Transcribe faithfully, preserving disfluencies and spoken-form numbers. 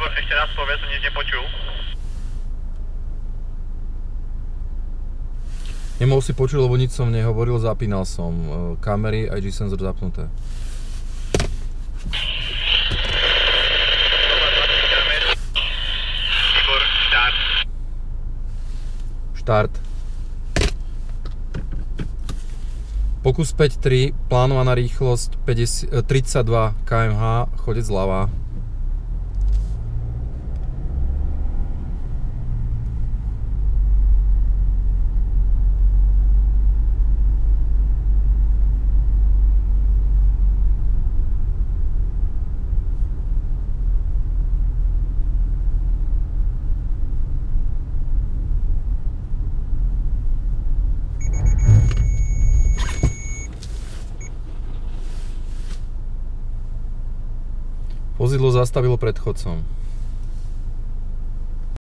ešte raz povedz, som nič nepočul. Nemohol si počuť, lebo nič som nehovoril, zapínal som kamery a G senzor zapnuté. Igor, štart. Štart. Pokus päť tri, plánovaná rýchlosť päťdesiat, tridsaťdva kilometrov za hodinu, chodec zľava. Vozidlo zastavilo pred chodcom.